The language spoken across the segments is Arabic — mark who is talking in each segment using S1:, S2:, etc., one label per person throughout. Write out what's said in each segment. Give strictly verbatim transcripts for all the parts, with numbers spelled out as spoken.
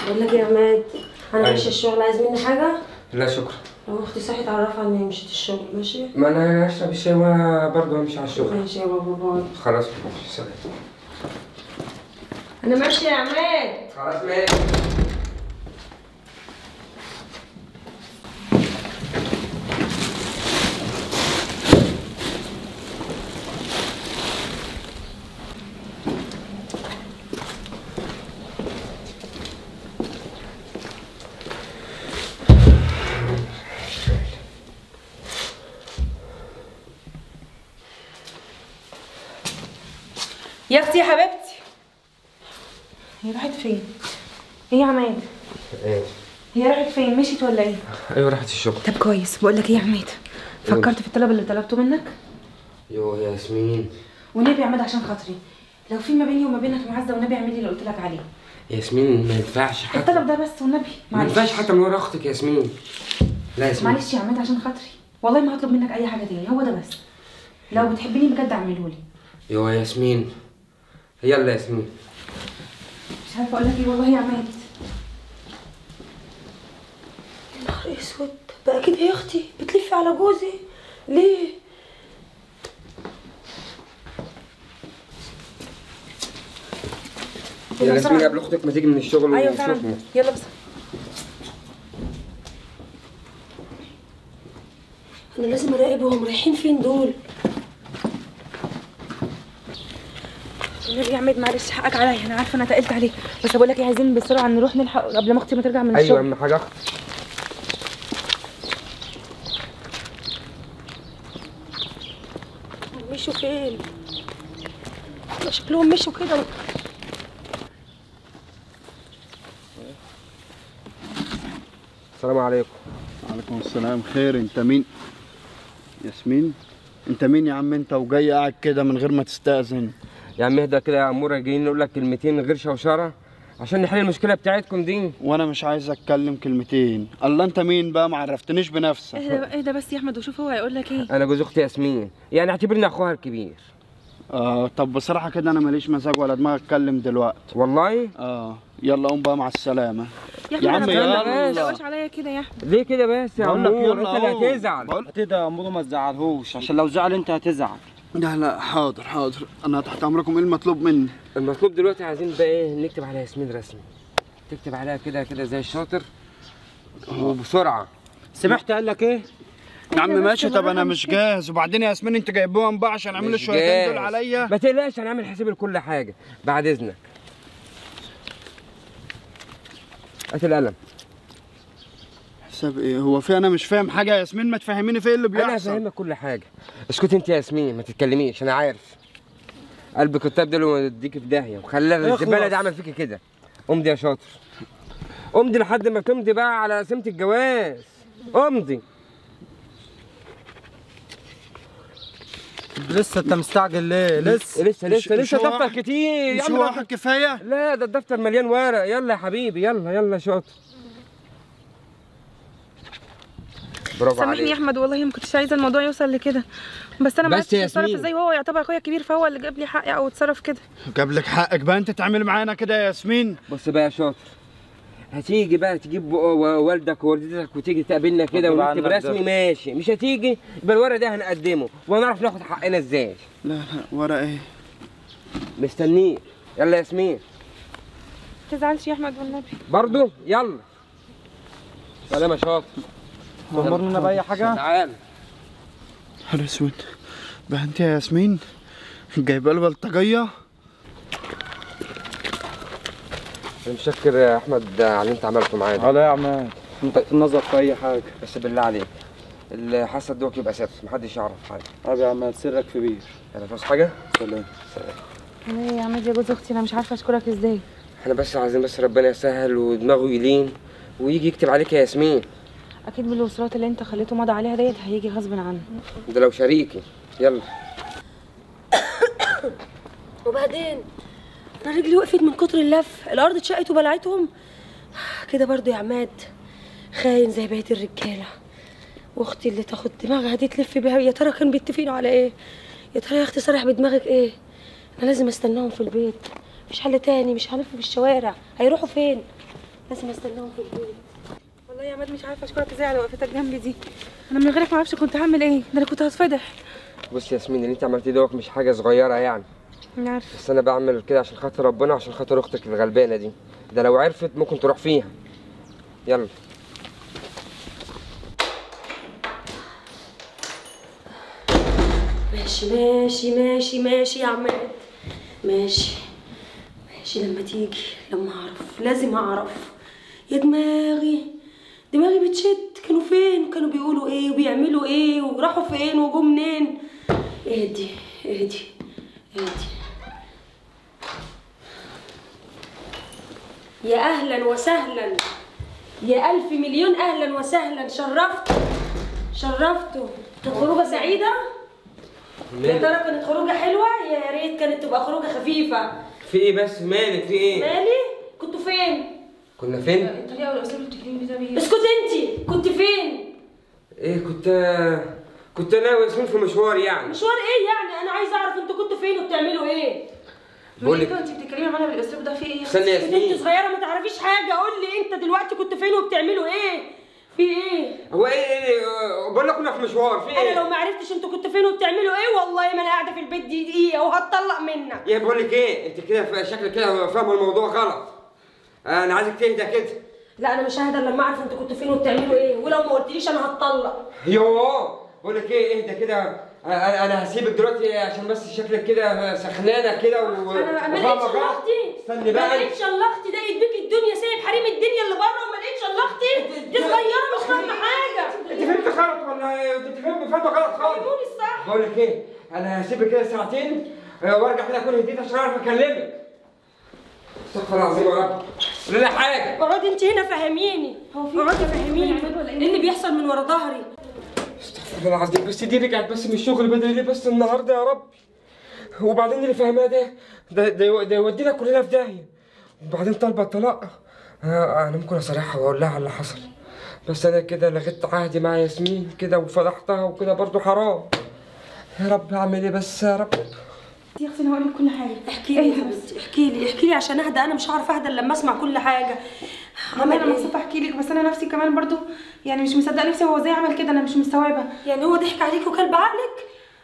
S1: بقول لك ايه يا عماد، انا ماشيه الشغل، عايز مني حاجه؟
S2: لا شكرا.
S1: لو اختي صحيت اعرفها اني مشيت الشغل. ماشي؟
S2: ما انا هشرب الشاي وبرضه همشي على الشغل.
S1: ماشي يا بابا، باي.
S2: خلاص ماشي، سلام.
S1: انا ماشيه يا عماد.
S2: خلاص ماشي.
S3: يا اختي يا حبيبتي، هي راحت فين؟ ايه يا عماد؟
S2: ايه؟
S3: هي راحت فين؟ مشيت ولا ايه؟
S2: ايوه راحت الشغل.
S3: طب كويس. بقول لك ايه يا عماد، فكرت في الطلب اللي طلبته منك؟
S2: يوه يا ياسمين،
S3: والنبي يا عماد عشان خاطري لو في ما بيني وما بينك معزه، والنبي اعمل لي اللي قلت لك عليه.
S2: ياسمين ما ينفعش حتى
S3: الطلب ده بس والنبي.
S2: ما ينفعش حتى من ورا اختك ياسمين. لا ياسمين
S3: معلش يا عماد عشان خاطري، والله ما هطلب منك اي حاجه تاني، هو ده بس. لو بتحبني بجد اعمله لي.
S2: يوه يا ياسمين، يلا يا ياسمين.
S3: مش عارفه اقول لك ايه والله يا عماد.
S1: يا نهار اسود، بقى كده يا اختي بتلفي على جوزي ليه؟
S2: يا ياسمين قبل اختك ما تيجي من الشغل.
S3: ايوه فعلا، يلا بس.
S1: انا لازم اراقبهم رايحين فين دول.
S3: النبي يا عماد معلش حقك عليا، انا عارفه انا تقلت عليك، بس بقول لك ايه، عايزين بسرعه نروح نلحق قبل ما اختي ما ترجع من الشغل.
S2: ايوه اهم حاجه اختي.
S1: مشوا فين؟ شكلهم مشوا كده.
S2: السلام عليكم.
S4: وعليكم السلام. خير، انت مين؟ ياسمين؟ انت مين يا عم انت وجاي قاعد كده من غير ما تستأذن؟
S2: يا عم اهدى كده يا عموره، جايين نقول لك كلمتين غير شوشره عشان نحل المشكله بتاعتكم دي.
S4: وانا مش عايز اتكلم كلمتين. الله انت مين بقى؟ ما عرفتنيش بنفسك.
S3: اهدى بقى اهدى بس يا احمد وشوف هو هيقول لك ايه.
S2: انا جوز اختي ياسمين، يعني اعتبرني اخوها الكبير.
S4: اه طب بصراحه كده انا ماليش مزاج ولا دماغ اتكلم دلوقتي.
S2: والله؟
S4: اه يلا قوم بقى مع السلامه.
S3: يا
S4: عم
S3: يلا ما
S4: يلا.
S3: تقولش عليا كده يا احمد.
S2: ليه كده بس يا عمور؟ انت اللي هتزعل.
S4: بقول
S5: كده يا عمرو ما تزعلهوش، عشان لو زعل انت هتزعل.
S4: لا لا حاضر حاضر، انا تحت امركم. ايه المطلوب مني؟
S2: المطلوب دلوقتي عايزين بقى ايه، نكتب على ياسمين رسمي، تكتب عليها كده كده زي الشاطر وبسرعه.
S5: سمعت قال لك ايه؟
S4: يا عم ماشي. طب انا مش جاهز، وبعدين يا ياسمين انت جايبوهم بقى عشان اعملوا الشويتين دول عليا؟
S2: ما تقلقش، هنعمل حساب لكل حاجه بعد اذنك. هات القلم.
S4: حساب ايه؟ هو في انا مش فاهم حاجه يا ياسمين، ما تفهميني في ايه اللي بيحصل.
S2: انا هفهمك كل حاجه، اسكتي انت يا ياسمين ما تتكلميش، انا عارف قلب الكتاب ده اللي يديكي في داهيه وخلى الزباله دي عمل فيكي كده. امضي يا شاطر، امضي لحد ما تمضي بقى على قسيمه الجواز. امضي.
S5: لسه انت مستعجل ليه؟ لسه
S2: لسه لسه
S4: مش-
S2: لسه
S4: مش
S2: دفتر
S4: واحد-
S2: كتير.
S4: مش
S2: يلا
S4: واحد كفايه؟
S2: لا ده الدفتر مليان ورق. يلا يا حبيبي يلا يلا يا شاطر. برافو
S3: سامحني
S2: عليك.
S3: يا احمد والله ما كنتش عايزه الموضوع يوصل لكده، بس انا ما
S2: بس
S3: عرفتش
S2: يا
S3: اتصرف
S2: ياسمين.
S3: ازاي، وهو يعتبر اخويا الكبير فهو اللي جاب لي حقي او اتصرف كده.
S4: جاب لك حقك بقى انت تعمل معانا كده يا ياسمين؟
S2: بص بقى يا شاطر، هتيجي بقى تجيب والدك ووالدتك وتيجي تقابلنا كده
S5: طب
S2: ونكتب
S5: عنك
S2: رسمي.
S5: ده.
S2: ماشي. مش هتيجي يبقى الورق ده هنقدمه ونعرف ناخد حقنا ازاي.
S4: لا لا ورق ايه؟
S2: مستنيك. يلا يا ياسمين.
S3: ما تزعلش يا احمد والنبي.
S2: برضو يلا. سلام يا شاطر.
S5: تأمرنا بأي حاجة؟
S2: تعال.
S4: نهار اسود، بقى انت يا ياسمين جايبه له بلطجيه؟
S2: انا متشكر يا احمد على اللي انت عملته معايا ده.
S5: على يا عماد، انت تنظر في أي حاجة.
S2: بس بالله عليك اللي حصل دوت يبقى سر، محدش يعرف حاجه.
S5: طب يا عماد سرك في بير.
S2: انا فاز حاجه.
S5: سلام.
S2: سلام.
S3: ايه يا عماد يا جوز اختي، انا مش عارفه اشكرك ازاي.
S2: احنا بس عايزين بس ربنا يسهل ودماغه يلين ويجي يكتب عليك يا ياسمين.
S3: اكيد بالوصولات اللي انت خليته مضى عليها ديت هيجي غصب عنه.
S2: ده لو شريكي. يلا.
S1: وبعدين انا رجلي وقفت من كتر اللف، الارض اتشقت وبلعتهم كده برضو يا عماد. خاين زي بقيه الرجاله. واختي اللي تاخد دماغها دي تلف بيها، يا ترى كانوا بيتفقوا على ايه؟ يا ترى يا اختي صرح بدماغك ايه؟ انا لازم استناهم في البيت، مش حل تاني، مش هلف في الشوارع، هيروحوا فين؟ لازم استناهم في البيت.
S3: والله يا عماد مش عارفه اشكرك ازاي على وقفتك جنبي دي. انا من غيرك ما اعرفش كنت هعمل ايه، ده انا كنت هتفضح.
S2: بص يا ياسمين، اللي انت عملتيه دوت مش حاجه صغيره يعني،
S3: انا عارفه.
S2: بس انا بعمل كده عشان خاطر ربنا وعشان خاطر اختك الغلبانه دي، ده لو عرفت ممكن تروح فيها. يلا.
S1: ماشي ماشي ماشي ماشي يا عماد، ماشي ماشي. لما تيجي، لما اعرف، لازم اعرف. يا دماغي، دماغي بتشد. كانوا فين وكانوا بيقولوا ايه وبيعملوا ايه وراحوا فين وجوا منين؟ اهدي اهدي اهدي. يا اهلا وسهلا، يا الف مليون اهلا وسهلا. شرفتوا شرفتوا. كانت خروجه سعيده؟ يا ترى كانت خروجه حلوه؟ يا ريت كانت تبقى خروجه خفيفه.
S2: في ايه بس؟ مالك؟ في ايه؟
S1: مالي؟ كنتوا فين؟
S2: كنا فين؟
S3: الطريقه والاسلوب اللي بتتكلمي بيه ده بيه.
S1: اسكت انتي، كنت فين؟
S2: ايه كنت كنت انا وياسمين في مشوار يعني.
S1: مشوار ايه يعني؟ انا عايزه اعرف انتوا كنتوا فين وبتعملوا ايه؟
S2: بقول لك
S3: انت بتتكلمي معانا بالاسلوب ده في ايه؟
S2: استني يا
S1: انت
S2: ياسمين.
S1: صغيره ما تعرفيش حاجه. قول لي انت دلوقتي كنت فين وبتعملوا ايه؟ في ايه؟
S2: هو ايه ايه بقول لك كنا في مشوار. في ايه؟
S1: انا لو ما عرفتش انتوا كنتوا فين وبتعملوا ايه والله ما انا قاعده في البيت دي دقيقه وهتطلق منك.
S2: يا بقول لك ايه، انت كده شكلك كده فاهمه الموضوع غلط. انا عايزك تهدى كده.
S1: لا انا مش ههدى لما اعرف انتوا كنتوا فين وبتعملوا ايه، ولو ما قلتليش انا هتطلق.
S2: يوه بقول لك ايه، اهدى كده. انا انا هسيبك دلوقتي عشان بس شكلك كده سخنانه كده و
S1: انا ما لقيتش الا اختي.
S2: استني بقى.
S1: ما لقيتش الا اختي. ده يديك الدنيا سايب حريم الدنيا اللي بره وما لقيتش الا اختي. دي صغيره مش فاهمه حاجه.
S2: انت فهمت غلط ولا انت فهمت فاهمه غلط خالص؟
S1: فهموني الصح.
S2: بقول لك ايه، انا هسيبك كده ساعتين وارجع كده اكون هديت عشان اعرف اكلمك. استغفر الله العظيم يا رب. ولا لا حاجه.
S1: اقعدي انت هنا فهميني. اقعدي فهميني ايه اللي بيحصل من ورا ظهري.
S2: استغفر الله العظيم. بس دي رجعت بس من الشغل بدري ليه بس النهارده يا رب؟ وبعدين اللي فاهماه ده ده ده, ده يودينا كلنا في داهيه. وبعدين طالبه الطلاق. آه انا ممكن اصارحها واقول لها على اللي حصل، بس انا كده لغيت عهدي مع ياسمين كده وفضحتها وكده برضو حرام. يا رب اعمل ايه بس يا رب؟
S3: يا اختي انا هقول لك كل حاجه.
S1: احكي لي يا حبيبتي، احكي لي احكي لي عشان اهدى. انا مش هعرف اهدى الا لما اسمع كل حاجه.
S3: عمل انا مكسوفه احكي لك، بس انا نفسي كمان برضو يعني مش مصدقه نفسي هو ازاي عمل كده. انا مش مستوعبه.
S1: يعني هو ضحك عليك وكل بعقلك؟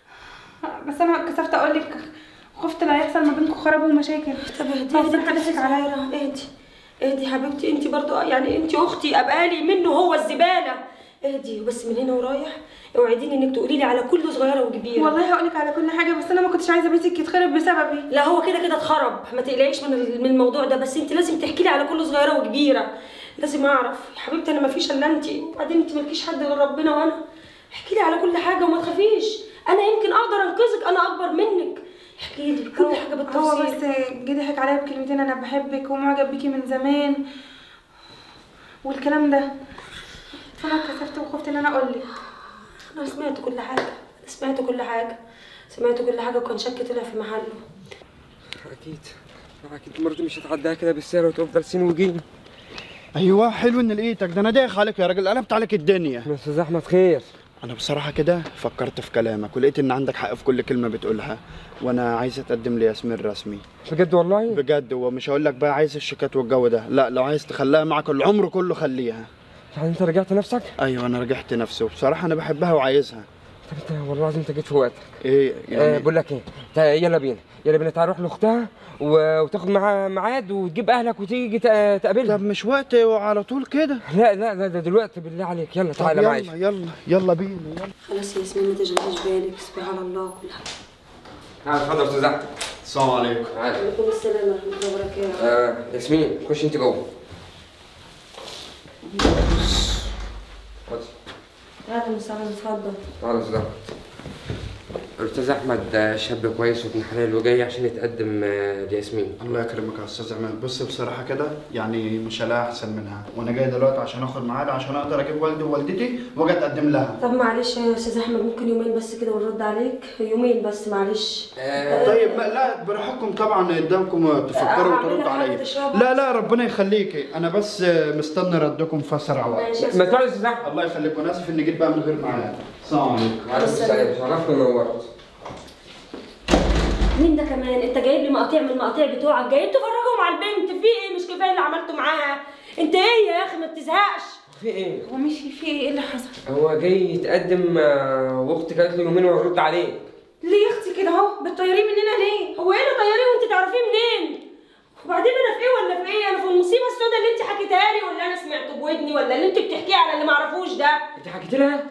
S3: بس انا اتكسفت اقول لك، خفت لا يحصل ما بينكم خراب ومشاكل.
S1: طب اهدي اهدي
S3: حد ضحك عليا.
S1: اهدي اهدي حبيبتي. انت برضو يعني انت اختي، ابقالي منه هو الزباله. اهدي بس من هنا ورايح اوعديني انك تقولي لي على كل صغيره وكبيره.
S3: والله هقول لك على كل حاجه، بس انا ما كنتش عايزه بيتك يتخرب بسببي.
S1: لا هو كده كده اتخرب، ما تقلقيش من من الموضوع ده، بس انت لازم تحكي لي على كل صغيره وكبيره. لازم اعرف يا حبيبتي. انا ما فيش الا انت، وبعدين انت مالكيش حد غير ربنا وانا. احكي لي على كل حاجه وما تخافيش، انا يمكن اقدر انقذك، انا اكبر منك. احكي لي كل حاجه بالتفصيل.
S3: هو بس جه ضحك عليا بكلمتين، انا بحبك ومعجب بيكي من زمان والكلام ده، فانا اتكسفت وخفت ان انا اقول لك.
S1: انا سمعت كل حاجه، سمعت كل حاجه سمعت كل حاجه وكان شك طلع في محله.
S2: اكيد اكيد مرتي مش هتعديها كده بالسير وتفضل سين وجيم.
S4: ايوه حلو ان لقيتك، ده انا دايخ عليك يا راجل، قلبت عليك الدنيا.
S2: يا استاذ احمد خير.
S4: انا بصراحه كده فكرت في كلامك ولقيت ان عندك حق في كل كلمه بتقولها، وانا عايز اتقدم لياسمين رسمي.
S2: بجد والله؟
S4: بجد. ومش هقول لك بقى عايز الشيكات والجو ده، لا لو عايز تخليها معك العمر كله خليها.
S2: يعني انت رجعت نفسك؟
S4: ايوه انا رجعت نفسي، وبصراحه انا بحبها وعايزها.
S2: طب انت والله العظيم انت جيت في وقتك.
S4: ايه يعني؟
S2: آه بقول لك ايه، تعال يلا بينا يلا بينا تعال نروح لاختها و- وتاخد معاها ميعاد وتجيب اهلك وتيجي تق- تقابلها.
S4: طب مش وقت وعلى طول كده؟
S2: لا لا لا ده دلوقتي بالله عليك. يلا
S4: طب
S2: تعالى
S4: يلا
S2: معايا.
S4: يلا يلا بينا يلا.
S1: خلاص يا ياسمين ما تشغليش بالك، سبحان الله كل حاجه.
S2: تعالى اتفضل يا استاذ احمد.
S4: السلام عليكم.
S2: تعالى.
S1: وعليكم السلام ورحمه الله وبركاته.
S2: آه ياسمين خش انت جوه. اتفضل.
S1: تعالى مساعد اتفضل.
S2: تعالى يا استاذ احمد. الاستاذ احمد ده شاب كويس وابن حلال وجاي عشان يتقدم آه، لياسمين.
S4: الله يكرمك يا استاذ عماد. بص بصراحه كده يعني مش هلاقي احسن منها، وانا جاي دلوقتي عشان اخد ميعاد عشان اقدر اجيب والدي ووالدتي واجي اتقدم لها.
S1: طب معلش يا استاذ احمد ممكن يومين بس كده ونرد عليك؟ يومين بس معلش.
S2: آه
S4: طيب ما لا براحتكم طبعا قدامكم تفكروا
S1: أعمل
S4: وتردوا
S1: لك حاجة
S4: عليا.
S1: تشربها؟
S4: لا لا ربنا يخليكي، انا بس مستني ردكم في اسرع وقت.
S1: ماشي يا
S2: ما
S1: استاذ.
S2: تقعد يا استاذ احمد.
S4: الله يخليك، وانا اسف اني جيت بقى من غير ميعاد. السلام عليكم.
S2: وعليكم السلام. شرفت ونورت.
S1: مين ده كمان؟ انت جايب لي مقاطيع من المقاطيع بتوعك، جايب تفرجهم على البنت. في ايه؟ مش كفايه اللي عملته معاها؟ انت ما بتزهقش.
S2: في ايه؟
S3: هو مشي في ايه؟ ايه اللي حصل؟
S2: هو جاي يتقدم آه، واختي قالت له يومين وهرد عليك.
S3: ليه يا اختي كده اهو؟ بتطيريه مننا ليه؟
S1: هو ايه اللي طياريه وانت تعرفيه منين؟ وبعدين انا في ايه ولا في ايه؟ انا في المصيبه السوداء اللي انت حكيتها لي، ولا انا سمعته بودني، ولا اللي انت بتحكيه على اللي ما اعرفوش ده؟
S2: انت حكيت لها؟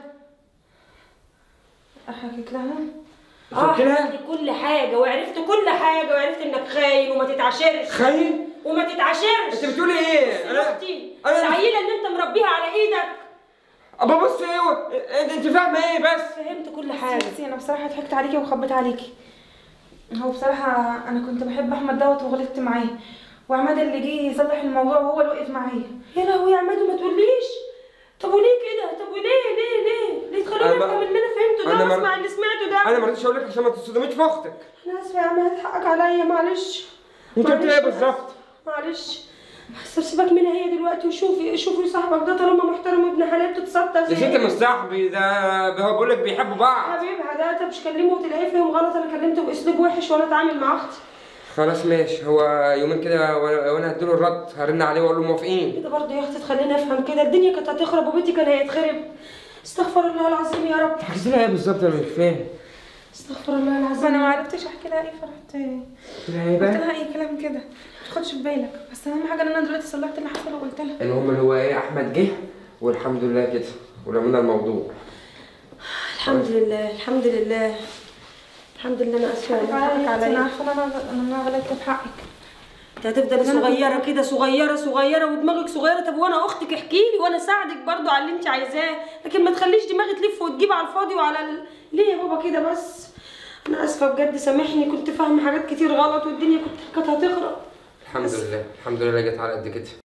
S3: حكيت لها؟
S1: اه
S2: قلت لها؟
S1: حكيت كل حاجه وعرفت كل حاجه وعرفت انك خاين وما تتعاشرش.
S2: خاين؟
S1: وما تتعاشرش.
S2: انت بتقولي ايه؟
S1: انا اختي
S2: أنا-
S1: العيله اللي انت مربيها على ايدك.
S2: ابا بص ايه انت انت فاهمه ايه بس؟
S1: فهمت كل حاجه.
S3: بصي انا بصراحه ضحكت عليكي وخبيت عليكي. هو بصراحه انا كنت بحب احمد دوت وغلطت معاه، وعماد اللي جه يصلح الموضوع وهو اللي وقف معايا.
S1: يا لهوي يا عماد وما تقوليش. طب وليه كده؟ طب وليه ليه ليه؟ ليه تخليني
S2: أنا
S1: افهم
S2: ما-
S1: اللي انا فهمته ده
S2: أنا ما-
S1: واسمع اللي سمعته ده؟
S2: انا ما رضيتش اقول لك عشان ما تصدميش في اختك.
S1: انا اسفه يا عماد، حقك عليا، معلش.
S2: انت قلت
S1: معلش
S2: ايه
S1: أنا
S2: بالظبط؟
S1: آسفة. معلش. بس سيبك منها هي دلوقتي، وشوفي شوفي صاحبك ده طالما محترم وابن حلال تتستر
S2: يا
S1: زي
S2: ستي مش صاحبي ده، هو بيقول لك بيحبوا بعض.
S1: حبيبها ده. طب مش كلمه وتلاقيه فاهم غلط، انا كلمته باسلوب وحش وانا اتعامل مع اختي.
S2: خلاص ماشي، هو يومين كده وانا وأنا هديله الرد، هرن عليه واقول له موافقين.
S1: كده برضه يا اختي تخليني افهم كده، الدنيا كانت هتخرب وبيتي كان هيتخرب. استغفر الله العظيم يا رب.
S2: حكيت لها ايه بالظبط؟ انا مش فاهم.
S1: استغفر الله العظيم.
S3: فانا ما عرفتش احكي لها ايه، فرحت
S2: قلت لها ايه
S3: قلت
S2: بقى؟
S3: لها اي كلام كده ما تاخدش في بالك. بس اهم حاجه ان انا دلوقتي صلحت اللي حصل وقلت لها.
S2: المهم اللي هو ايه، احمد جه والحمد لله كده ولمنا الموضوع.
S1: الحمد لله الحمد لله الحمد لله. انا اسفه
S3: حقك
S1: حقك
S3: عليا، انا
S1: عليا.
S3: عارفه ان انا ان انا غلطت في حقك.
S1: انت هتفضلي صغيره كده، صغيره صغيره ودماغك صغيره. طب وانا اختك احكي لي وانا اساعدك برضو على اللي انت عايزاه، لكن ما تخليش دماغي تلف وتجيب على الفاضي وعلى ال... ليه يا بابا كده بس؟ انا اسفه بجد، سامحني، كنت فاهمه حاجات كتير غلط والدنيا كنت كانت هتخرب.
S2: الحمد لله الحمد لله جت على قد كده.